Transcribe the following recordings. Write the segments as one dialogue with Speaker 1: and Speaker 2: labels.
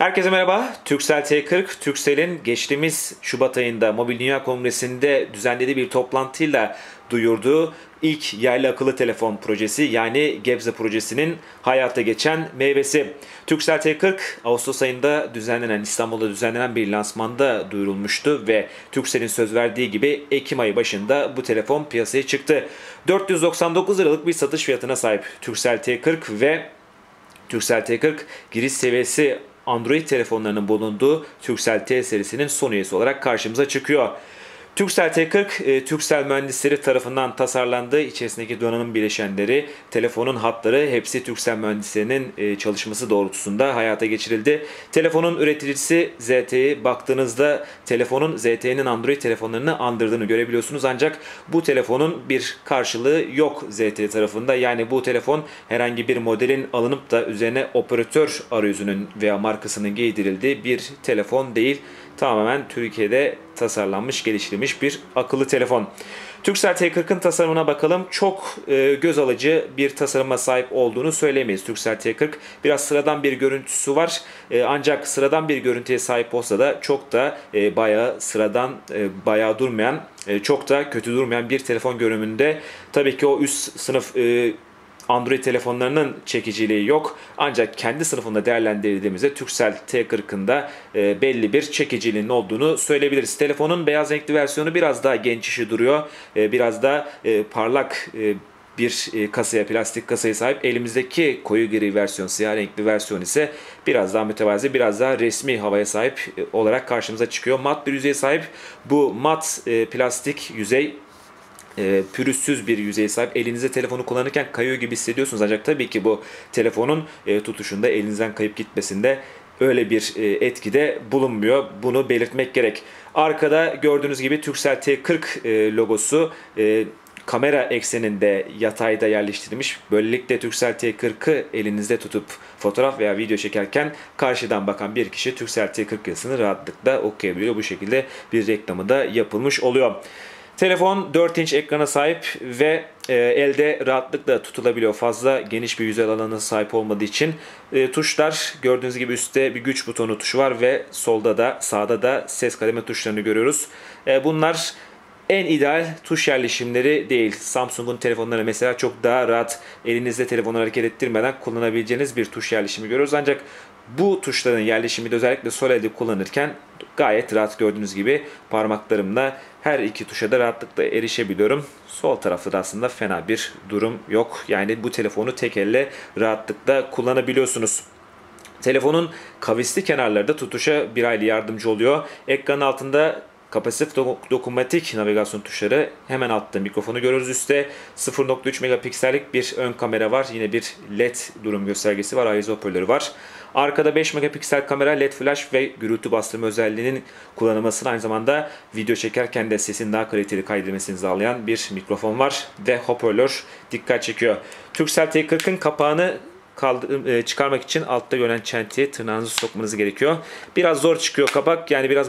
Speaker 1: Herkese merhaba. Turkcell T40, Turkcell'in geçtiğimiz Şubat ayında Mobil Dünya Kongresi'nde düzenlediği bir toplantıyla duyurduğu ilk yerli akıllı telefon projesi, yani Gebze projesinin hayata geçen meyvesi. Turkcell T40 Ağustos ayında İstanbul'da düzenlenen bir lansmanda duyurulmuştu ve Turkcell'in söz verdiği gibi Ekim ayı başında bu telefon piyasaya çıktı. 499 liralık bir satış fiyatına sahip Turkcell T40 ve Turkcell T40 giriş seviyesi Android telefonlarının bulunduğu Turkcell T serisinin son üyesi olarak karşımıza çıkıyor. Turkcell T40, Turkcell mühendisleri tarafından tasarlandığı, içerisindeki donanım bileşenleri, telefonun hatları hepsi Turkcell mühendislerinin çalışması doğrultusunda hayata geçirildi. Telefonun üreticisi ZTE'ye baktığınızda telefonun ZTE'nin Android telefonlarını andırdığını görebiliyorsunuz. Ancak bu telefonun bir karşılığı yok ZTE tarafında. Yani bu telefon herhangi bir modelin alınıp da üzerine operatör arayüzünün veya markasının giydirildiği bir telefon değil. Tamamen Türkiye'de tasarlanmış, geliştirilmiş bir akıllı telefon. Turkcell T40'ın tasarımına bakalım. Çok göz alıcı bir tasarıma sahip olduğunu söyleyemeyiz. Turkcell T40 biraz sıradan bir görüntüsü var. Ancak sıradan bir görüntüye sahip olsa da çok da bayağı sıradan, bayağı durmayan, çok da kötü durmayan bir telefon görünümünde. Tabii ki o üst sınıf Android telefonlarının çekiciliği yok. Ancak kendi sınıfında değerlendirdiğimizde Turkcell T40'ın da belli bir çekiciliğinin olduğunu söyleyebiliriz. Telefonun beyaz renkli versiyonu biraz daha genç işi duruyor. Biraz da parlak bir kasaya, plastik kasaya sahip. Elimizdeki koyu gri versiyon, siyah renkli versiyon ise biraz daha mütevazi, biraz daha resmi havaya sahip olarak karşımıza çıkıyor. Mat bir yüzeye sahip. Bu mat plastik yüzey pürüzsüz bir yüzeye sahip. Elinizde telefonu kullanırken kayıyor gibi hissediyorsunuz. Ancak tabii ki bu telefonun tutuşunda elinizden kayıp gitmesinde öyle bir etkide bulunmuyor. Bunu belirtmek gerek. Arkada gördüğünüz gibi Turkcell T40 logosu kamera ekseninde yatayda yerleştirilmiş. Böylelikle Turkcell T40'ı elinizde tutup fotoğraf veya video çekerken karşıdan bakan bir kişi Turkcell T40 yazısını rahatlıkla okuyabiliyor. Bu şekilde bir reklamı da yapılmış oluyor. Telefon 4 inç ekrana sahip ve elde rahatlıkla tutulabiliyor. Fazla geniş bir yüzey alanına sahip olmadığı için tuşlar, gördüğünüz gibi üstte bir güç butonu tuşu var ve solda da sağda da ses kademe tuşlarını görüyoruz. Bunlar en ideal tuş yerleşimleri değil. Samsung'un telefonları mesela çok daha rahat elinizde telefonu hareket ettirmeden kullanabileceğiniz bir tuş yerleşimi görüyoruz. Ancak bu tuşların yerleşimi de özellikle sol elde kullanırken gayet rahat, gördüğünüz gibi parmaklarımla her iki tuşa da rahatlıkla erişebiliyorum. Sol tarafta da aslında fena bir durum yok. Yani bu telefonu tek elle rahatlıkla kullanabiliyorsunuz. Telefonun kavisli kenarları da tutuşa bir hayli yardımcı oluyor. Ekranın altında kapasitif dokunmatik navigasyon tuşları, hemen altta mikrofonu görüyoruz. Üstte 0.3 megapiksellik bir ön kamera var. Yine bir LED durum göstergesi var. Arıza hoparlörü var. Arkada 5 megapiksel kamera, LED flash ve gürültü bastırma özelliğinin kullanılmasını, aynı zamanda video çekerken de sesin daha kaliteli kaydedilmesini sağlayan bir mikrofon var ve hoparlör dikkat çekiyor. Turkcell T40'ın kapağını çıkarmak için altta görünen çentiye tırnağınızı sokmanız gerekiyor. Biraz zor çıkıyor kapak, yani biraz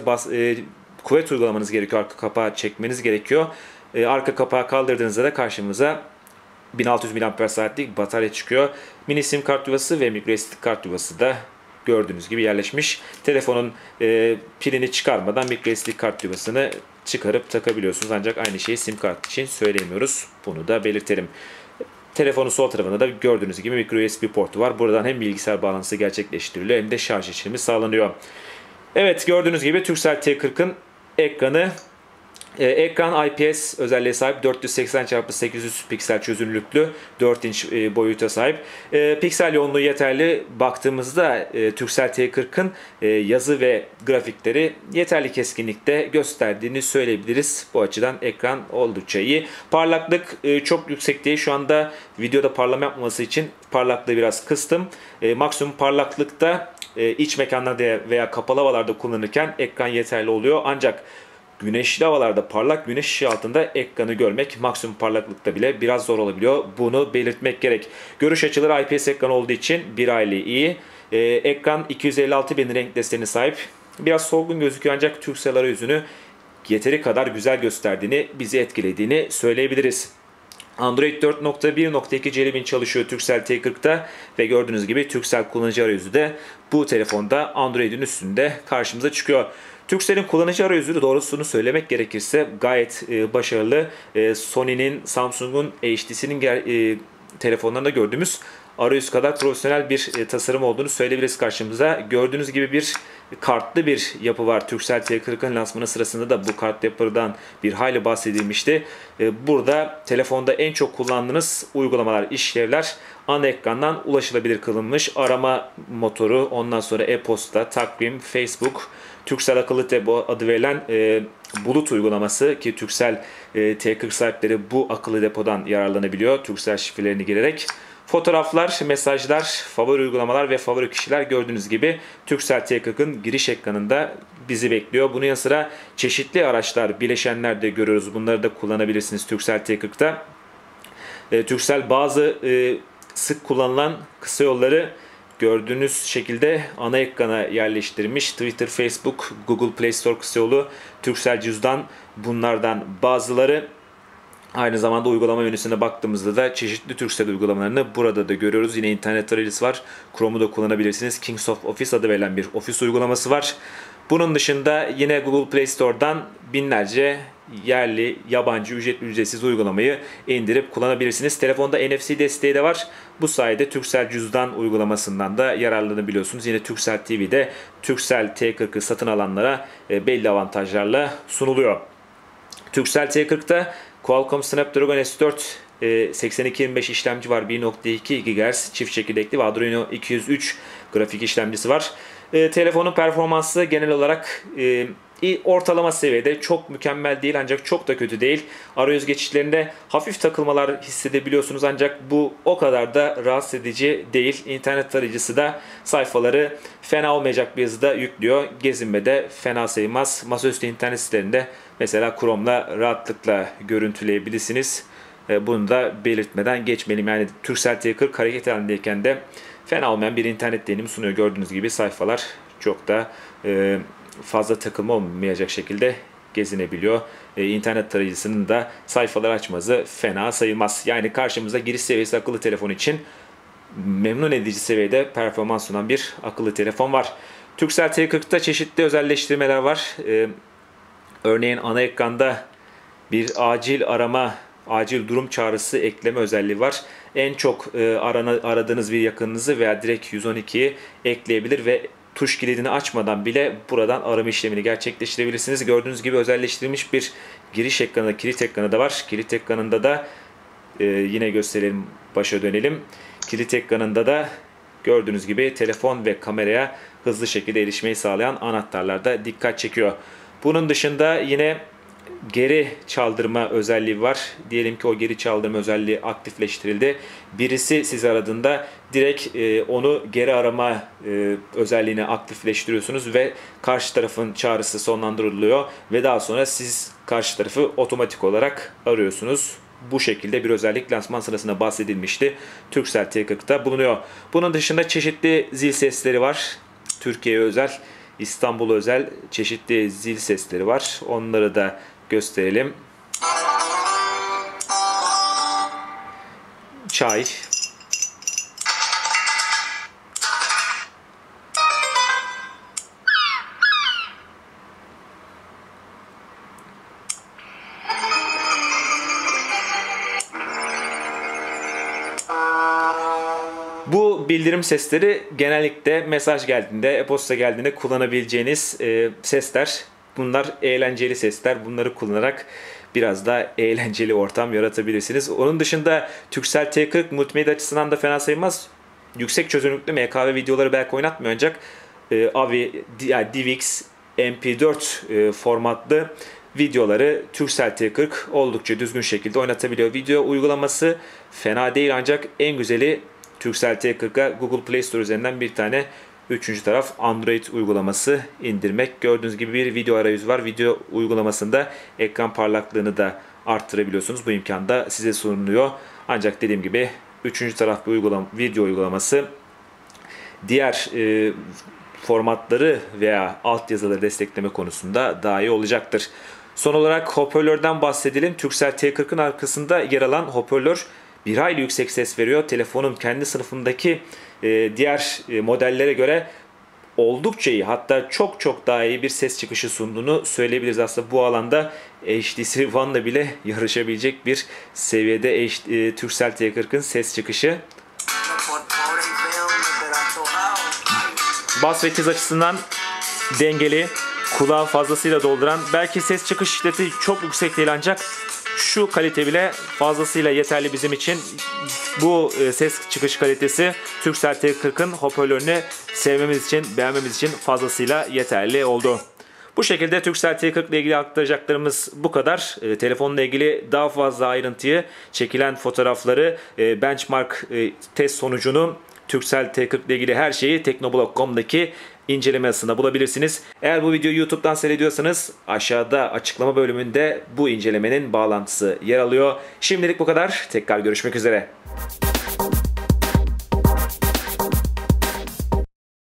Speaker 1: kuvvet uygulamanız gerekiyor, arka kapağı çekmeniz gerekiyor. Arka kapağı kaldırdığınızda da karşımıza 1600 mAh'lik batarya çıkıyor. Mini sim kart yuvası ve microSD kart yuvası da gördüğünüz gibi yerleşmiş. Telefonun pilini çıkarmadan microSD kart yuvasını çıkarıp takabiliyorsunuz. Ancak aynı şeyi sim kart için söyleyemiyoruz. Bunu da belirtelim. Telefonun sol tarafında da gördüğünüz gibi microUSB portu var. Buradan hem bilgisayar bağlantısı gerçekleştiriliyor hem de şarj işlemi sağlanıyor. Evet, gördüğünüz gibi Turkcell T40'ın ekranı. Ekran IPS özelliğe sahip, 480x800 piksel çözünürlüklü, 4 inç boyuta sahip. Piksel yoğunluğu yeterli. Baktığımızda Turkcell T40'ın yazı ve grafikleri yeterli keskinlikte gösterdiğini söyleyebiliriz. Bu açıdan ekran oldukça iyi. Parlaklık çok yüksek değil. Şu anda videoda parlama yapmaması için parlaklığı biraz kıstım. Maksimum parlaklıkta iç mekanlarda veya kapalı havalarda kullanırken ekran yeterli oluyor. Ancak güneşli havalarda, parlak güneş ışığı altında ekranı görmek maksimum parlaklıkta bile biraz zor olabiliyor. Bunu belirtmek gerek. Görüş açıları IPS ekran olduğu için bir hayli iyi. Ekran 256.000 renk desenine sahip. Biraz solgun gözüküyor ancak Turkcell arayüzünü yeteri kadar güzel gösterdiğini, bizi etkilediğini söyleyebiliriz. Android 4.1.2 Jelly Bean çalışıyor Turkcell T40'ta ve gördüğünüz gibi Turkcell kullanıcı arayüzü de bu telefonda Android'in üstünde karşımıza çıkıyor. Turkcell'in kullanıcı arayüzü doğrusunu söylemek gerekirse gayet başarılı. Sony'nin, Samsung'un, HTC'nin telefonlarında gördüğümüz arayüz kadar profesyonel bir tasarım olduğunu söyleyebiliriz karşımıza. Gördüğünüz gibi bir kartlı bir yapı var. Turkcell T40'ın lansmanı sırasında da bu kartlı yapıdan bir hayli bahsedilmişti. Burada telefonda en çok kullandığınız uygulamalar, işlevler ana ekrandan ulaşılabilir kılınmış. Arama motoru, ondan sonra e-posta, takvim, Facebook, Turkcell akıllı depo adı verilen bulut uygulaması ki Turkcell T40 sahipleri bu akıllı depodan yararlanabiliyor. Turkcell şifrelerini girerek. Fotoğraflar, mesajlar, favori uygulamalar ve favori kişiler gördüğünüz gibi Turkcell T40'ın giriş ekranında bizi bekliyor. Bunun yanı sıra çeşitli araçlar, bileşenler de görüyoruz. Bunları da kullanabilirsiniz Turkcell T40'ta. Turkcell bazı sık kullanılan kısa yolları gördüğünüz şekilde ana ekrana yerleştirmiş. Twitter, Facebook, Google Play Store kısa yolu, Turkcell cüzdan bunlardan bazıları. Aynı zamanda uygulama menüsüne baktığımızda da çeşitli Turkcell uygulamalarını burada da görüyoruz. Yine internet tarayıcısı var. Chrome'u da kullanabilirsiniz. Kings of Office adı verilen bir ofis uygulaması var. Bunun dışında yine Google Play Store'dan binlerce yerli, yabancı, ücretli, ücretsiz uygulamayı indirip kullanabilirsiniz. Telefonda NFC desteği de var. Bu sayede Turkcell cüzdan uygulamasından da yararlanabiliyorsunuz. Yine Turkcell TV'de Turkcell T40'ı satın alanlara belli avantajlarla sunuluyor. Turkcell T40'da Qualcomm Snapdragon S4 8225 işlemci var. 1.2 GHz çift çekirdekli ve Adreno 203 grafik işlemcisi var. Telefonun performansı genel olarak ortalama seviyede, çok mükemmel değil ancak çok da kötü değil. Arayüz geçişlerinde hafif takılmalar hissedebiliyorsunuz ancak bu o kadar da rahatsız edici değil. İnternet tarayıcısı da sayfaları fena olmayacak bir hızda yüklüyor. Gezinmede fena sayılmaz. Masaüstü internet sitelerinde mesela Chrome'la rahatlıkla görüntüleyebilirsiniz. Bunu da belirtmeden geçmeliyim. Yani Turkcell T40 hareket halindeyken de fena olmayan bir internet deneyimi sunuyor. Gördüğünüz gibi sayfalar çok da fazla takılma olmayacak şekilde gezinebiliyor. İnternet tarayıcısının da sayfalar açması fena sayılmaz. Yani karşımıza giriş seviyesi akıllı telefon için memnun edici seviyede performans sunan bir akıllı telefon var. Turkcell T40'ta çeşitli özelleştirmeler var. Örneğin ana ekranda bir acil arama, acil durum çağrısı ekleme özelliği var. En çok aradığınız bir yakınınızı veya direkt 112'yi ekleyebilir ve tuş kilidini açmadan bile buradan arama işlemini gerçekleştirebilirsiniz. Gördüğünüz gibi özelleştirilmiş bir giriş ekranı, kilit ekranı da var. Kilit ekranında da yine gösterelim, başa dönelim. Kilit ekranında da gördüğünüz gibi telefon ve kameraya hızlı şekilde erişmeyi sağlayan anahtarlar da dikkat çekiyor. Bunun dışında yine geri çaldırma özelliği var. Diyelim ki o geri çaldırma özelliği aktifleştirildi. Birisi sizi aradığında direkt onu geri arama özelliğini aktifleştiriyorsunuz ve karşı tarafın çağrısı sonlandırılıyor ve daha sonra siz karşı tarafı otomatik olarak arıyorsunuz. Bu şekilde bir özellik lansman sırasında bahsedilmişti. Turkcell T40'da bulunuyor. Bunun dışında çeşitli zil sesleri var. Türkiye'ye özel, İstanbul'a özel çeşitli zil sesleri var. Onları da gösterelim. Çay. Bu bildirim sesleri genellikle mesaj geldiğinde, e-posta geldiğinde kullanabileceğiniz sesler. Bunlar eğlenceli sesler. Bunları kullanarak biraz daha eğlenceli ortam yaratabilirsiniz. Onun dışında Turkcell T40 multimedya açısından da fena sayılmaz. Yüksek çözünürlüklü MKV videoları belki oynatmıyor ancak AVI, yani DivX, MP4 formatlı videoları Turkcell T40 oldukça düzgün şekilde oynatabiliyor. Video uygulaması fena değil ancak en güzeli Turkcell T40'a Google Play Store üzerinden bir tane üçüncü taraf Android uygulaması indirmek. Gördüğünüz gibi bir video arayüzü var. Video uygulamasında ekran parlaklığını da arttırabiliyorsunuz. Bu imkan da size sunuluyor. Ancak dediğim gibi üçüncü taraf bir video uygulaması diğer formatları veya altyazıları destekleme konusunda daha iyi olacaktır. Son olarak hoparlörden bahsedelim. Turkcell T40'ın arkasında yer alan hoparlör bir hayli yüksek ses veriyor. Telefonun kendi sınıfındaki diğer modellere göre oldukça iyi, hatta çok çok daha iyi bir ses çıkışı sunduğunu söyleyebiliriz. Aslında bu alanda HTC One'la bile yarışabilecek bir seviyede Turkcell T40'ın ses çıkışı. Bas ve tiz açısından dengeli, kulağı fazlasıyla dolduran, belki ses çıkış şiddeti çok yüksek değil ancak şu kalite bile fazlasıyla yeterli bizim için. Bu ses çıkış kalitesi Turkcell T40'ın hoparlörünü sevmemiz için, beğenmemiz için fazlasıyla yeterli oldu. Bu şekilde Turkcell T40 ile ilgili aktaracaklarımız bu kadar. Telefonla ilgili daha fazla ayrıntıyı, çekilen fotoğrafları, benchmark test sonucunu, Turkcell T40 ile ilgili her şeyi teknoblog.com'daki inceleme yazısında bulabilirsiniz. Eğer bu videoyu YouTube'dan seyrediyorsanız aşağıda açıklama bölümünde bu incelemenin bağlantısı yer alıyor. Şimdilik bu kadar. Tekrar görüşmek üzere.